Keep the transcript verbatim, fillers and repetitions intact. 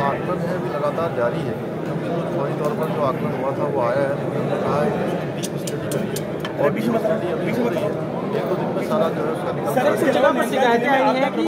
आकलन है अभी लगातार जारी है, क्योंकि जो फौरी तौर पर जो आकलन हुआ था वो आया है, लेकिन हमने कहा है कि उसकी डीप स्टडी करिए और डीप स्टडी अभी हो रही है, एक दो दिन में सारा जो है उसका निकल